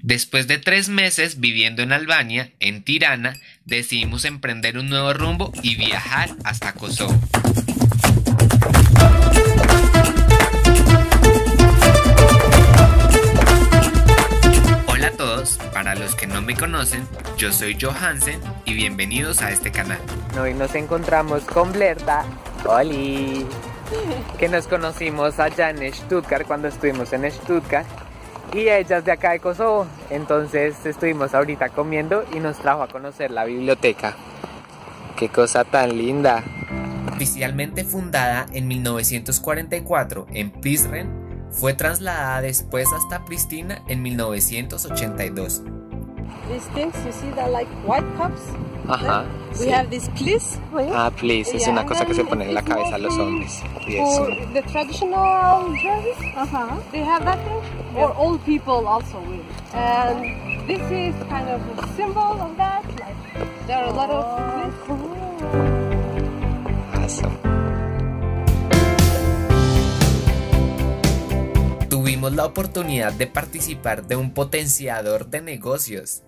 Después de 3 meses viviendo en Albania, en Tirana, decidimos emprender un nuevo rumbo y viajar hasta Kosovo. Hola a todos, para los que no me conocen, yo soy Johansen y bienvenidos a este canal. Hoy nos encontramos con Blerda, Oli, que nos conocimos allá en Stuttgart cuando estuvimos en Stuttgart. Y ella es de acá de Kosovo, entonces estuvimos ahorita comiendo y nos trajo a conocer la biblioteca. ¡Qué cosa tan linda! Oficialmente fundada en 1944 en Prizren, fue trasladada después hasta Pristina en 1982. These things, you see, they're like white cups. Ajá. We Sí. have this pliss. Ah, please, es una cosa que se pone en la cabeza a los hombres. Y es For the traditional dresses, they have that thing. Or old people also wear it. And this is kind of a symbol of that. Like there are a lot of awesome. Tuvimos la oportunidad de participar de un potenciador de negocios.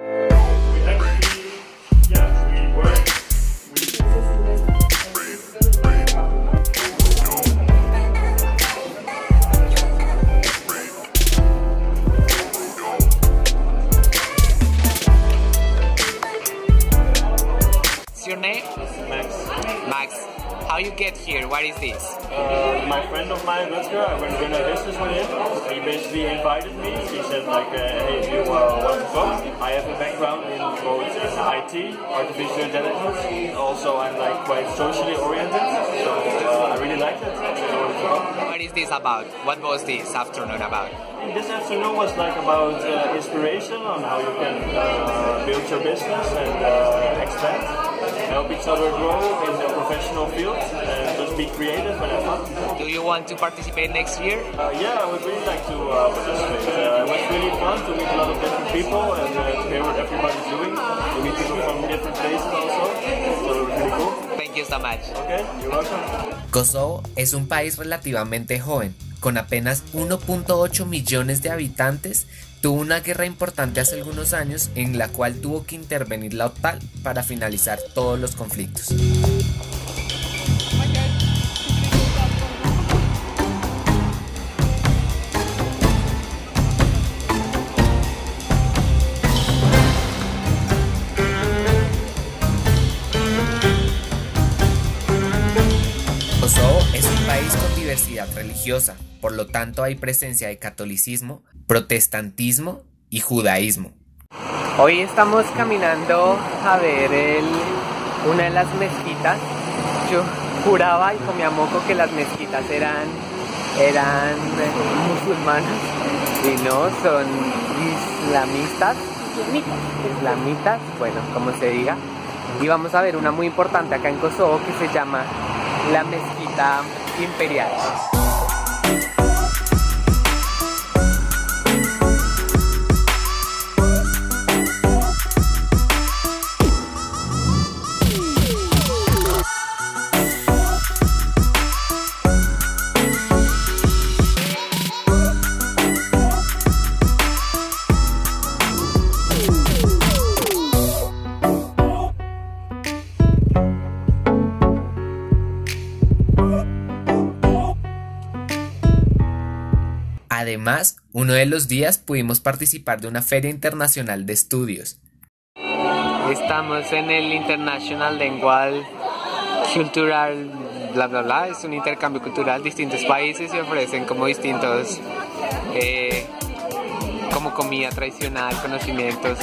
What's your name? Max. Max. How you get here? What is this? My friend of mine, Rutger, I went to a business with him. He basically invited me. He said like, hey, you want to come? I have a background in both IT, artificial intelligence. Also, I'm like quite socially oriented, so I really liked it. What is this about? What was this afternoon about? This afternoon was like about inspiration on how you can build your business and expand, help each other grow in the professional field, and just be creative and have fun. Do you want to participate next year? Yeah, I would really like to participate. It was really fun to meet a lot of different people and to hear what everybody's doing. To meet people from different places also, so it was really cool. Thank you so much. Okay, you're welcome. Kosovo es un país relativamente joven, con apenas 1.8 millones de habitantes. Tuvo una guerra importante hace algunos años en la cual tuvo que intervenir la OTAN para finalizar todos los conflictos. Kosovo es un país con diversidad religiosa, por lo tanto hay presencia de catolicismo, protestantismo y judaísmo. Hoy estamos caminando a ver una de las mezquitas. Yo juraba y comía moco que las mezquitas eran musulmanas y no, son islamitas, bueno, como se diga. Y vamos a ver una muy importante acá en Kosovo que se llama la Mezquita Imperial. Además, uno de los días pudimos participar de una feria internacional de estudios. Estamos en el International Lingual Cultural, bla bla bla, es un intercambio cultural, distintos países y ofrecen como distintos, como comida tradicional, conocimientos.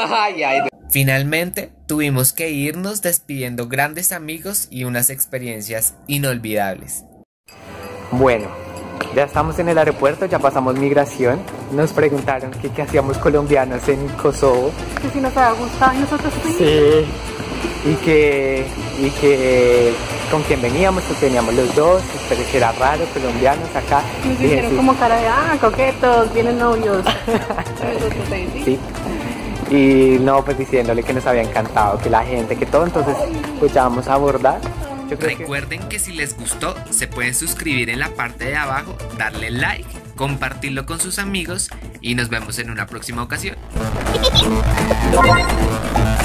Ay, ay. Finalmente, tuvimos que irnos despidiendo grandes amigos y unas experiencias inolvidables. Bueno, ya estamos en el aeropuerto, ya pasamos migración. Nos preguntaron que qué hacíamos colombianos en Kosovo. Que si nos había gustado y nosotros fuimos. Sí. Y que con quién veníamos, pues veníamos los dos, pero que era raro, colombianos acá. Nos Dije, dijeron sí. como cara de, coquetos, vienen novios. Nosotros ahí, ¿sí? Sí. Y no, pues diciéndole que nos había encantado, que la gente, que todo, entonces pues ya vamos a abordar. Yo creo que... Recuerden que si les gustó, se pueden suscribir en la parte de abajo, darle like, compartirlo con sus amigos y nos vemos en una próxima ocasión.